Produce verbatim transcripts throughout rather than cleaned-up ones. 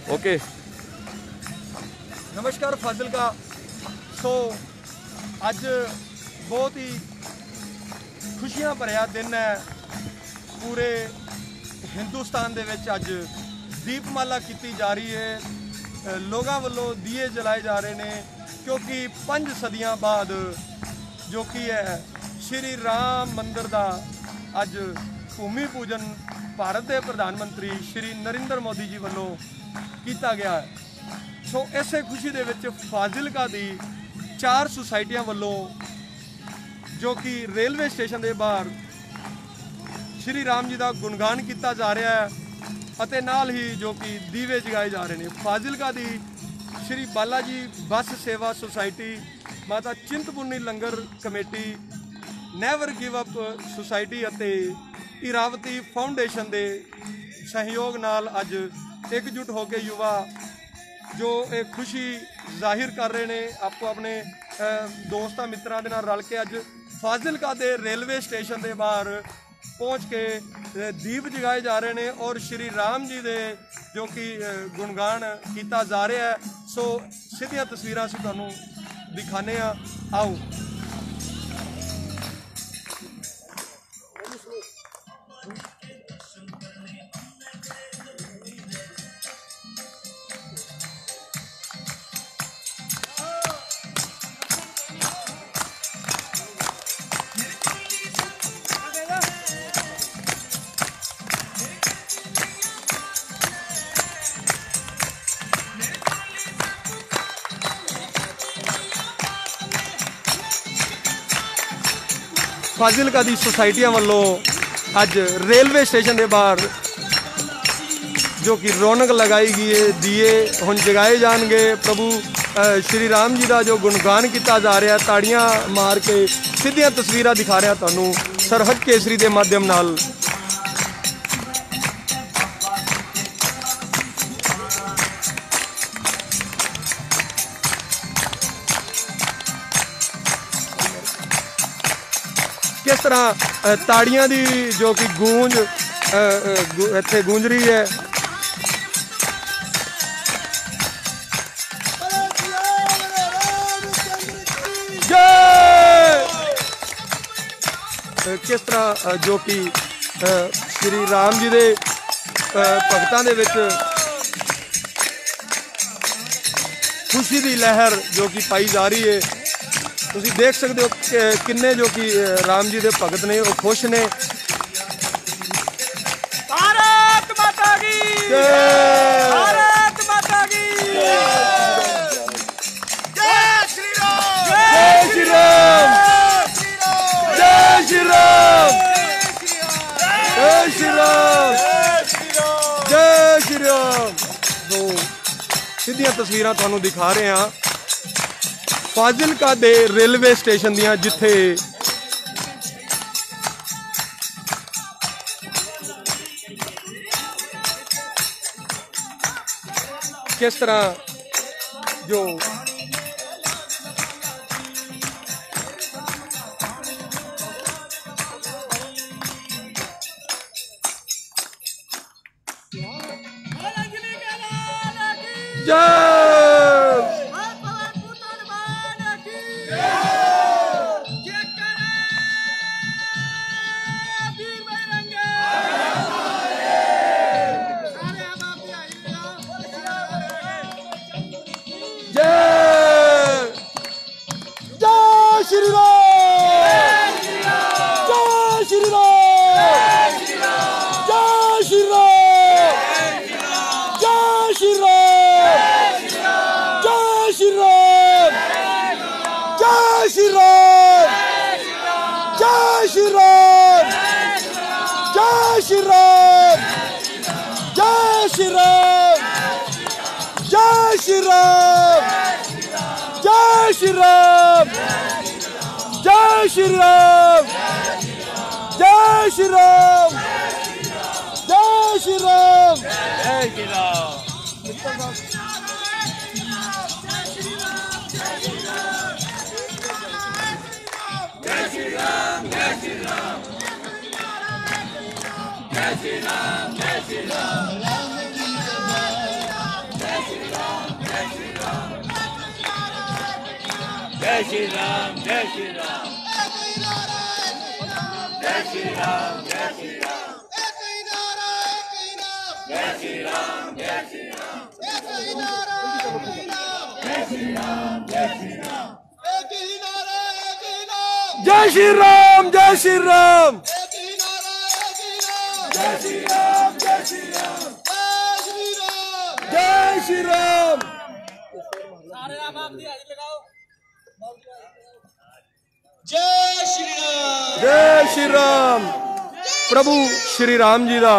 Okay नमस्कार फाजिलका। सो अज बहुत ही खुशियां भरिया दिन है। पूरे हिंदुस्तान दे विच अज दीपमाला की जा रही है। लोगों वालों दिए जलाए जा रहे हैं क्योंकि पंज सदियां बाद जो कि है श्री राम मंदिर का अज भूमि पूजन भारत के प्रधानमंत्री श्री नरेंद्र मोदी जी वालों किया गया है। सो इसे खुशी दे विच फाजिलका दी चार सुसाइटियां वालों जो कि रेलवे स्टेशन के बाहर श्री राम जी का गुणगान किया जा रहा है अते नाल ही जो कि दीवे जगाए जा रहे हैं। फाजिलका दी श्री बाला जी बस सेवा सोसाइटी, माता Chintpurni langar committee, never give up society अते इरावती फाउंडेशन के सहयोग नाल अज एकजुट होकर युवा जो एक खुशी जाहिर कर रहे हैं। आपको अपने दोस्तों मित्रों के नाल रल के अज फाजिलका दे रेलवे स्टेशन के बाहर पहुँच के दीप जगाए जा रहे हैं और श्री राम जी दे जो कि गुणगान किया जा रहा है। सो सीधिया तस्वीरां असीं तुहानूं दिखाने आओ। फाजिलका दी सोसाइटियां वालों अज रेलवे स्टेशन के बाहर जो कि रौनक लगाई गई है, दिए हुण जगाए जाएंगे। प्रभु श्री राम जी का जो गुणगान किया जा रहा है, ताड़ियां मार के सीधियां तस्वीरां दिखा रहा तुहानूं सरहद केसरी के माध्यम नाल। किस तरह ताड़ियां दी जो कि गूंज इत्थे गूंज रही है। किस तरह जो कि श्री राम जी दे भगतां दे विच खुशी दी लहर जो कि पाई जा रही है। तुसीं देख सकते हो कि किन्ने जो कि राम जी दे भगत ने वो खुश ने। भारत माता की जय, भारत माता की जय श्री राम, जय श्री राम, जय श्री राम, जय श्री राम, जय श्री राम। तो सीधियां तस्वीरां तुहानूं दिखा रहे हैं फाजिलका दे रेलवे स्टेशन दियां जिथे किस तरह जो जय जय श्री राम जय श्री राम जय श्री राम जय श्री राम जय श्री राम जय श्री राम जय श्री राम जय श्री राम जय श्री राम जय श्री राम जय श्री राम जय श्री राम जय श्री राम। जय श्री राम जय श्री राम। प्रभु श्री राम जी का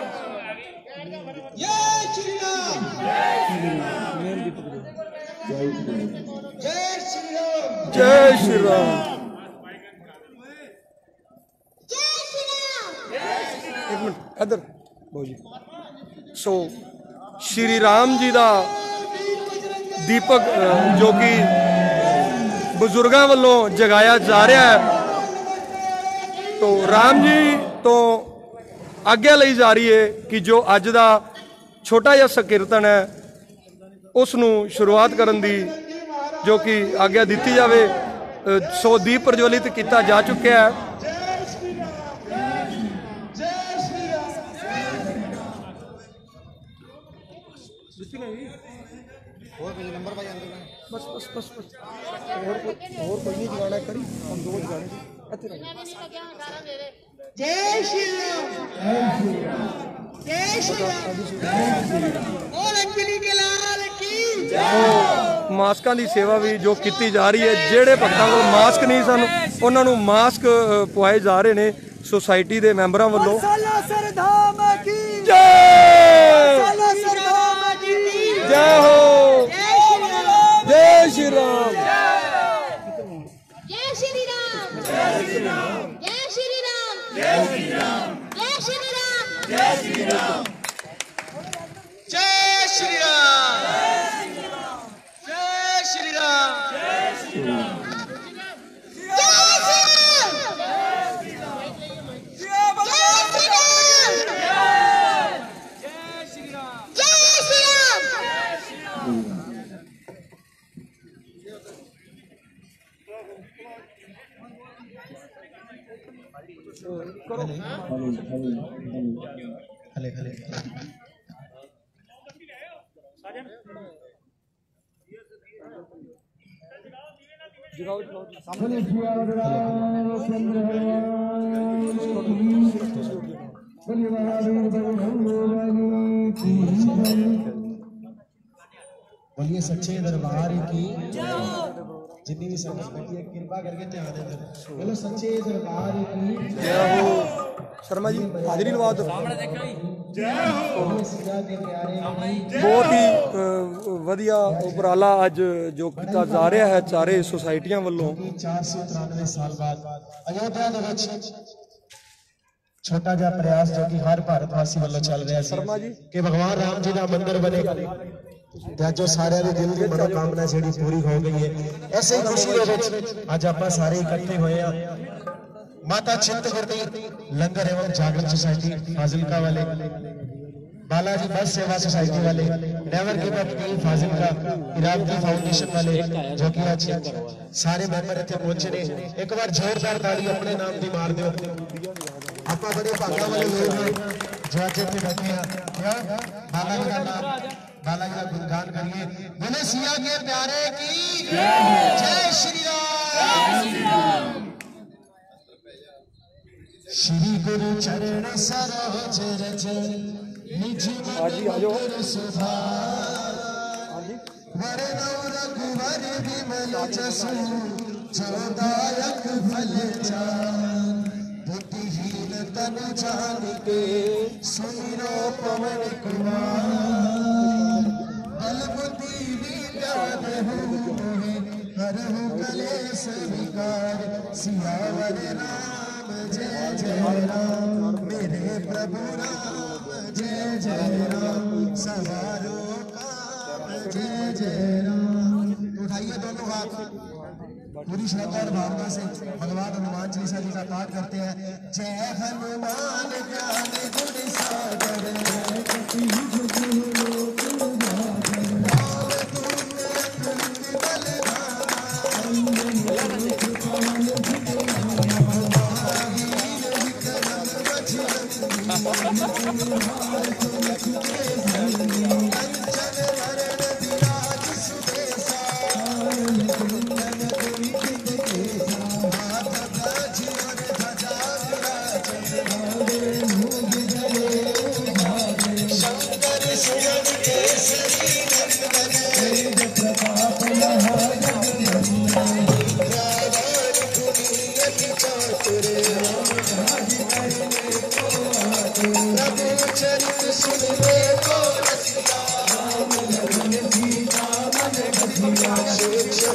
जय श्री राम जय श्री राम जय श्री राम। एक मिनट इधर जी। सो श्री राम जी का दीपक जो कि बुजुर्गों वालों जगाया जा रहा है, तो राम जी तो आज्ञा ली जा रही है कि जो अज का छोटा जिहा संकीर्तन है उसनू शुरुआत करन दी जो कि आज्ञा दी जाए। सो दीप प्रज्वलित किया जा चुका है। बस बस बस बस और कोई और कोई नहीं जगाना करी, हम दो जगाने जय श्री राम जय श्री राम और अंजलि के लाल की मास्कों की सेवा भी जो की जा रही है। जेड़े भक्तों को मास्क नहीं सन उन्होंने मास्क पवाए जा रहे हैं सोसाइटी के मैंबरों वालों। जय जय हो जय श्री राम जय श्री राम जय श्री राम जय श्री राम जय श्री राम जय श्री राम जय श्री राम जय श्री राम जय श्री राम जय श्री राम खले खले बोलिए सच्चे दरबार की जितनी भी संगत बैठी है कृपा करके ध्यान दे। बोलो सच्चे दरबार की जय हो। शर्मा जी हाजिरी लवा दो। बहुत ही वधिया उपराला अज जो किया जा रहा है चारे सोसाइटियां वालों। चार सौ तिरानवे साल बाद अयोध्या दे विच छोटा जा प्रयास जो कि हर भारतवासी वालों चल रहा है कि भगवान राम जी का मंदिर बने जो सारे दिल की मनोकामना जी पूरी हो गई है। ऐसे ही खुशी अज आप सारे इकट्ठे हुए हैं। माता चिंतपूर्ति लंगर एवं जागरण सोसाइटी फाजिलका वाले, बालाजी बस सेवा सोसाइटी वाले, never give up team Fazilka, Iravati foundation वाले जो कि आज सारे मेंबर इतने पहुंचे ने। एक बार जोरदार ताली अपने नाम की मार दो। आप बड़े भागा वाले लोग हैं जो आज इतने बैठे हैं। बालाजी का नाम बालाजी का गुणगान करिए। बोले सिया के प्यारे की जय श्री राम। श्री गुरु चरण सरोज रज निज मन सुधार वरनौ रघुवर विमल जसु जोदायक फल चार बुद्धिहीन तनु जानिके सुमिरो पवन कुमार बल बुद्धि विद्या देहु हरहु कलेश विकार सियावर राम जय जय राम मेरे प्रभु राम जय जय राम सवारो काम जय जय राम। उठाइए दोनों हाथ, पूरी श्रद्धा और भावना से भगवान हनुमान चालीसा जी का पाठ करते हैं। जय हनुमान ज्ञान गुण सागर बल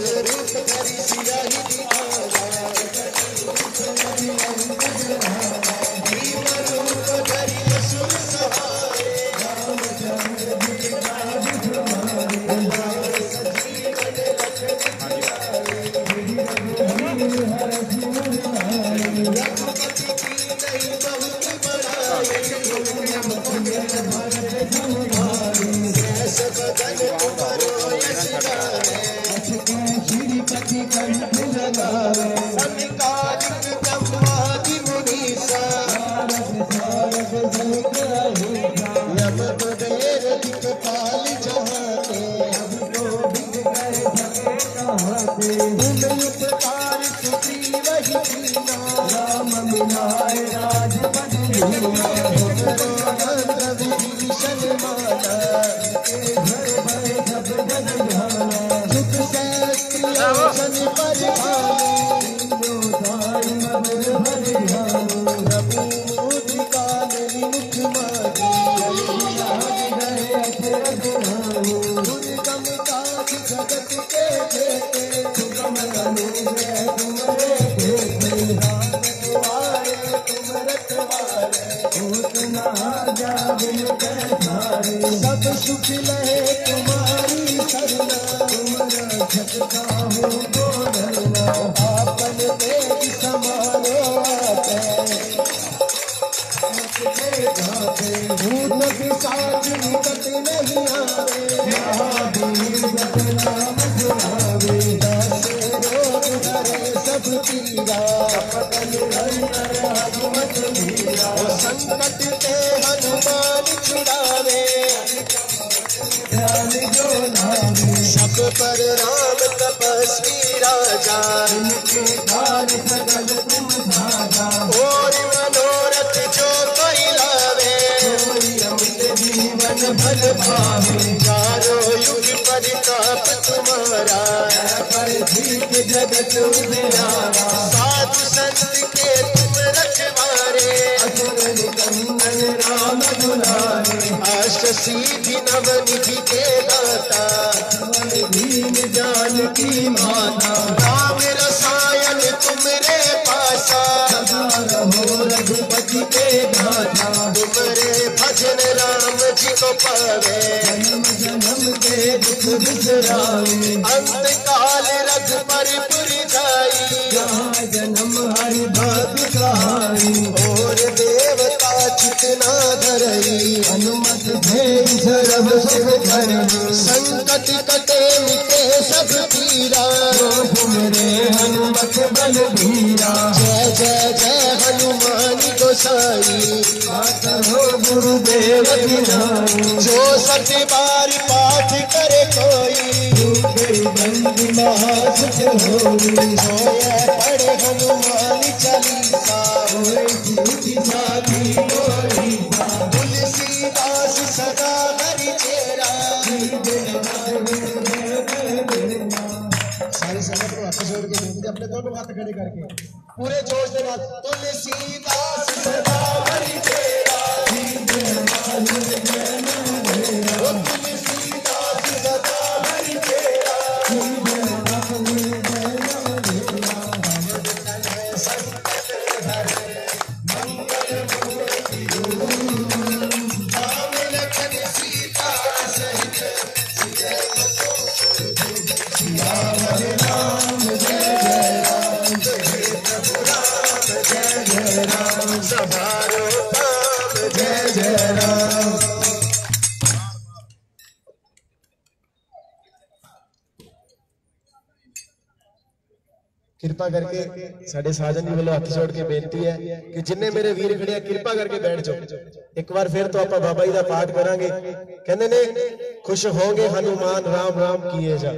कृपा करके साडे साजन जी वालों हाथ जोड़ के बेनती है कि जिन्ने मेरे वीर खड़े कृपा करके बैठ जाओ। एक बार फिर तो आप बाबा जी का पाठ करांगे। कहते ने खुश होंगे हनुमान राम राम किए जा।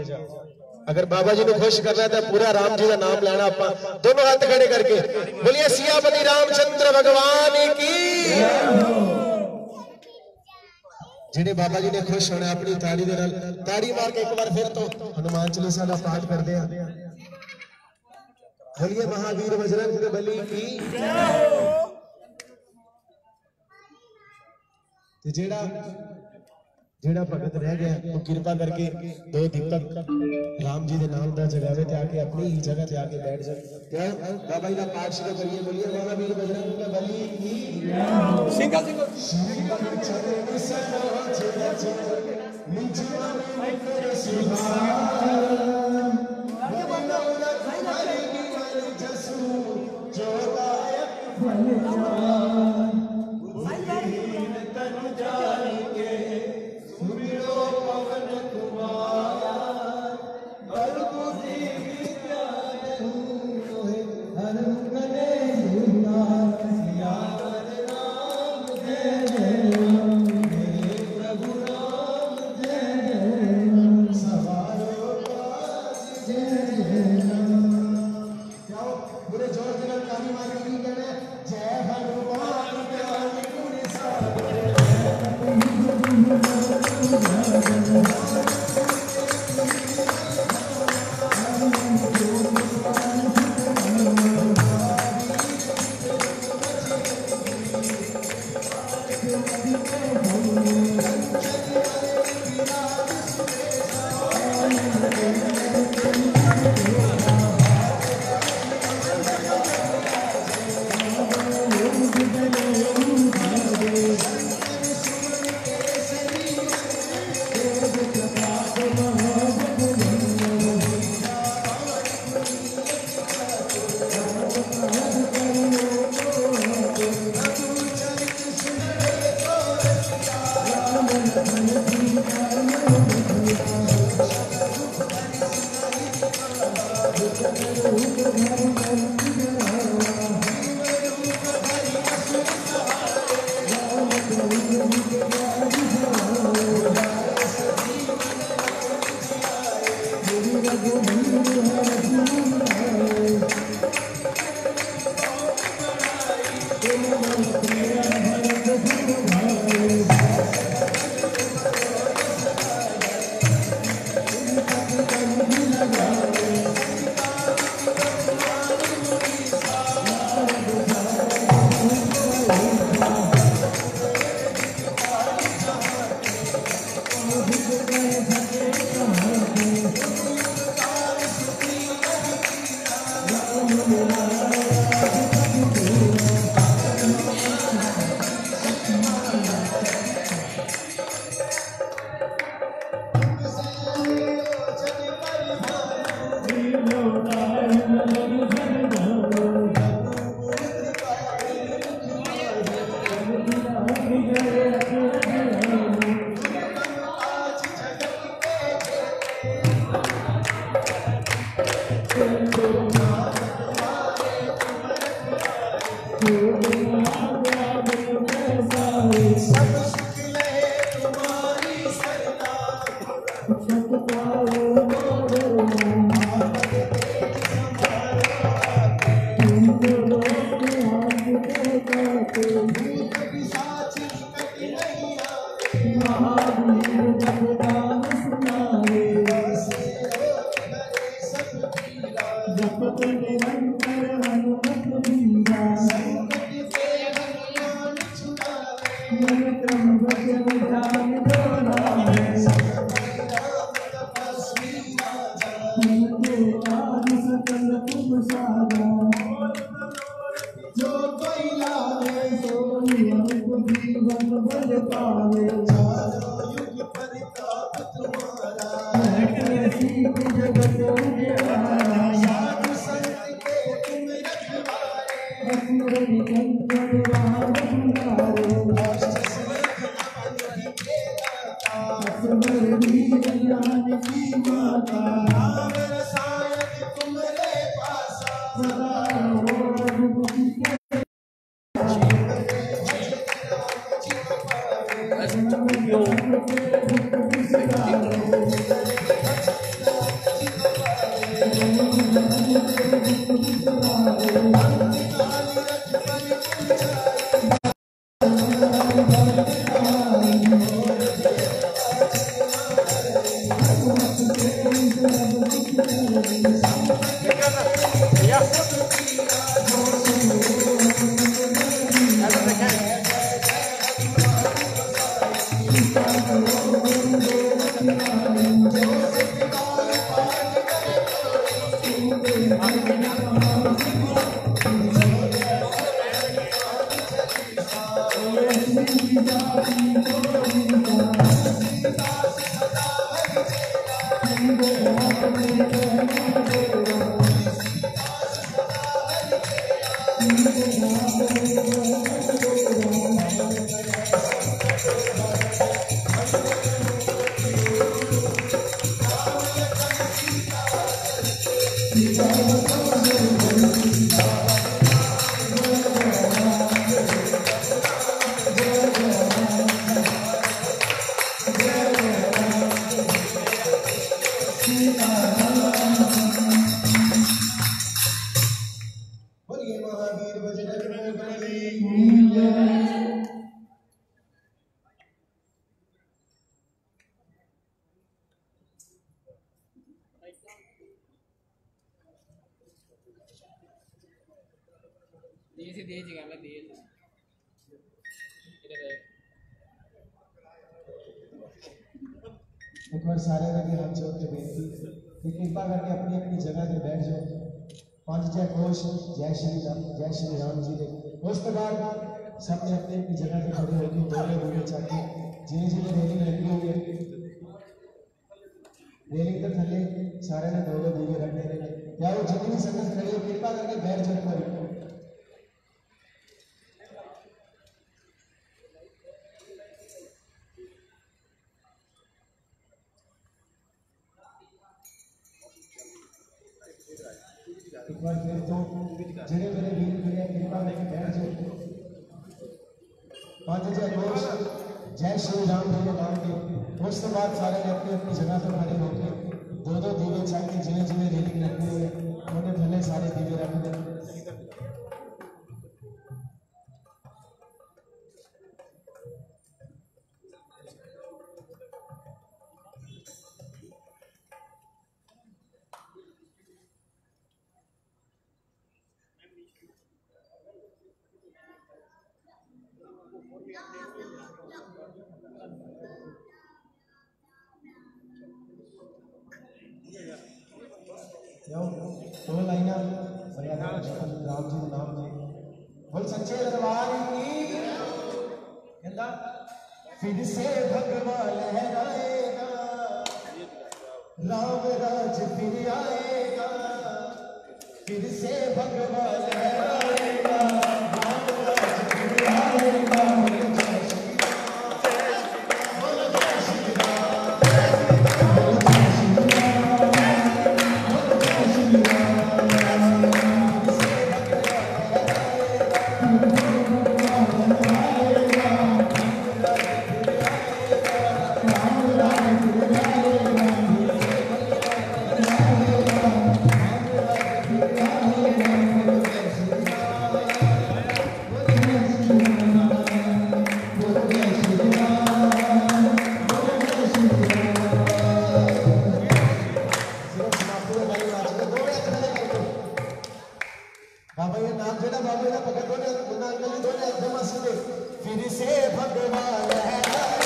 अगर बाबा जी को खुश करना है तो पूरा राम जी का नाम लेना। आप दोनों हाथ खड़े करके बोलिए सियापति रामचंद्र भगवान की। जिन्हें बाबा जी ने खुश होना अपनी ताड़ी दे नाल ताड़ी मार के एक बार फिर तो हनुमान चालीसा का पाठ करते हैं। बोलिए महावीर बजरंग बली की। जेड़ा ਜਿਹੜਾ ਭਗਤ ਰਹਿ ਗਿਆ ਉਹ ਕਿਰਪਾ ਕਰਕੇ ਦੋ ਦੀਪਕ ਰਾਮ ਜੀ ਦੇ ਨਾਮ ਦਾ ਜਗਾਵੇ ਤੇ ਆ ਕੇ ਆਪਣੀ ਹੀ ਜਗ੍ਹਾ ਤੇ ਆ ਕੇ ਬੈਠ ਜਾ ਤੇ ਬਾਬਾ ਜੀ ਦਾ ਪਾਠ ਸ਼ੁਰੂ ਕਰੀਏ। ਬੋਲੀਏ ਬਾਬਾ ਵੀਰ ਬਜਰੰਗ ਬਲੀ ਕੀ ਸਿੰਗਲ ਸਿੰਗਲ Yeah. एक बार सारे लगे हाथ जोड़ के बेनती कि कृपा करके अपनी अपनी जगह पे बैठ जाओ। पांच जय घोष जय श्री राम जय श्री राम जी ने उस तो बाद सबने अपनी अपनी जगह पे खड़े होकर दोनों दोनों चाहते जिन्हें जिन्हें रेलिंग लगी हुई है रेलिंग के थले सारे ने दो दो दीवे रखने रहे यार जितनी भी संगत खड़ी हो कृपा करके बैठ जाओ। एक बार फिर तो जेड़े मेरे वीर खड़े कृपा करके बैठ जाओ। पांच जय घोष जय श्री राम जी के नाम के उस तो बाद सारे ने अपनी अपनी जगह पर खड़े होकर दो दो दीवे चाह के जिन्हें जिन्हें रेलिंग रखनी हुई उन्हें थले सारे दीवे रख दें। दो लाइना मर्यादा राम जी नाम जी बोल सच्चे दरबार की कहता फिर से भगवान लहराएगा राम राज फिर आएगा फिर से भगवान लहराएगा राम राज फिर आएगा। बाबा ये नाम जो ना बाबा ये भगत बोले गुना गली दोने एकदम सीधे फिर से भगवान है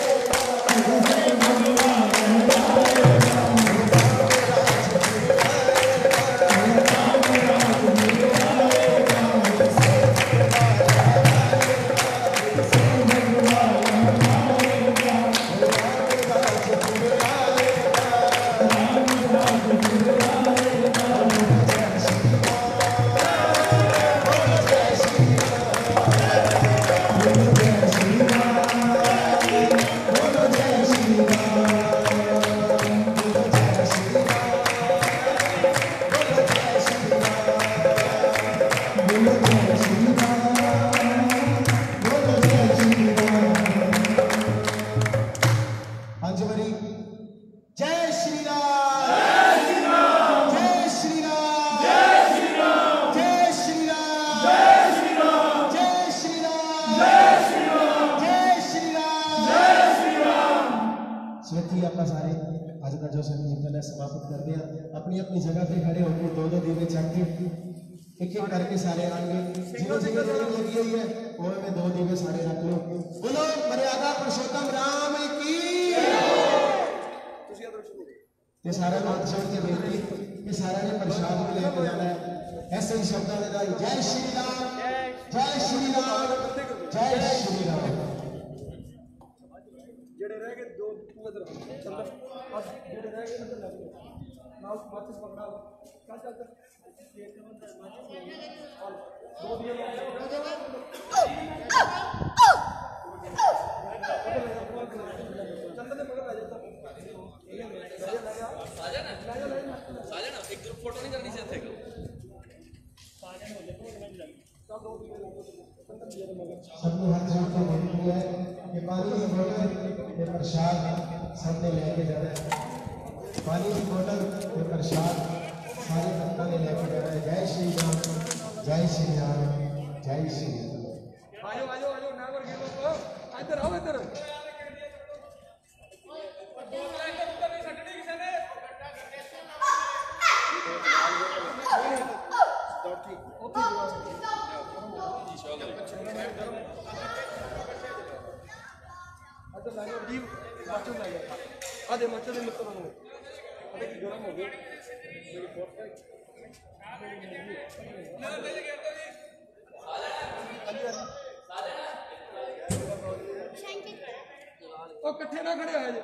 समाप्त कर दिया। अपनी अपनी जगह पे खड़े होकर दो दो दीवे चढ़ के एक एक करके सारे आएंगे। जिन्हों जिन्हों रेलिंग लगी हुई है वो में दो दीवे सारे रख लो। बोलो मर्यादा पुरुषोत्तम राम की। ये सारा हाथ जोड़ के बेनती कि सारा ने प्रसाद भी लेकर जाना है। ऐसे ही शब्दों में जय श्री राम जय श्री राम जय श्री राम। जेड़े रह गए दो सबने हाथ जोड़ के विनती है कि पानी की बोतल ये प्रसाद सबने लेके जाना है। पानी की बोतल ये प्रसाद सारे भक्तों ने लेके जाना है। जय श्री राम, जय श्री राम, जय श्री राम। आजो आजो आजो ना कर गिर लो, इधर आओ इधर। आधे मच्छर दे मित्र होंगे अरे की गरम हो गए मेरी फोर्थ है ओ इकट्ठे ना खड़े होए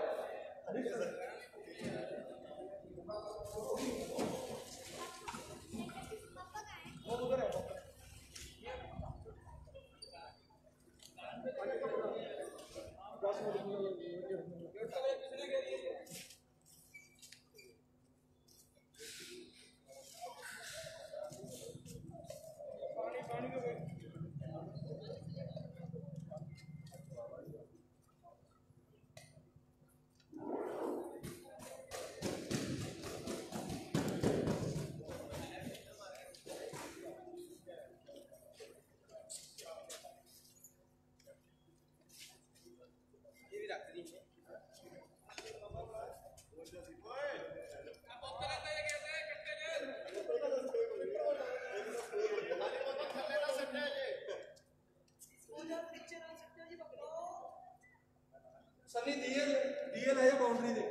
सनी दिए दिए ले बाउंड्री दे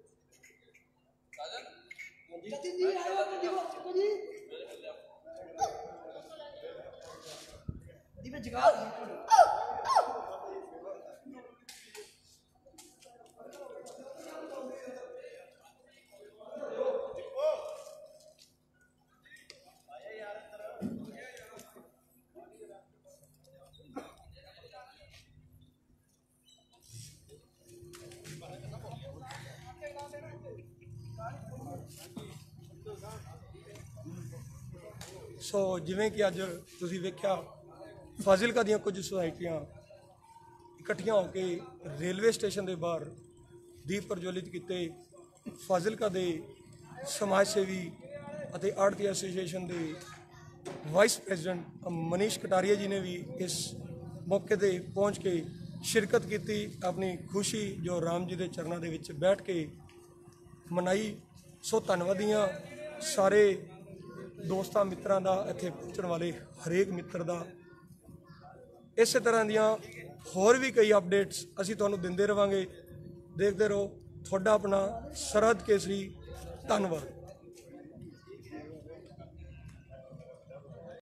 साजन जतिन जी आयो तो जी जी दी में जगा सो जिवें कि अज तुसीं वेख्या फाजिलका दीयां कुछ सोसाइटियां इकट्ठियां होकर रेलवे स्टेशन के बाहर दीप प्रज्वलित किए। फाजिलका दे समाज सेवी अते आड़ती एसोसीएशन के वाइस प्रेजिडेंट मनीष कटारिया जी ने भी इस मौके पर पहुँच के शिरकत की, अपनी खुशी जो राम जी के चरणों के विच बैठ के मनाई। सो धन्नवादियां सारे दोस्तां मित्रां दा, इत्थे पहुंचण वाले हरेक मित्र दा। इस तरह दियां होर भी कई अपडेट्स असीं तुहानूं दिंदे रहांगे। देखते रहो तुहाडा अपना सरहद केसरी। धन्नवाद।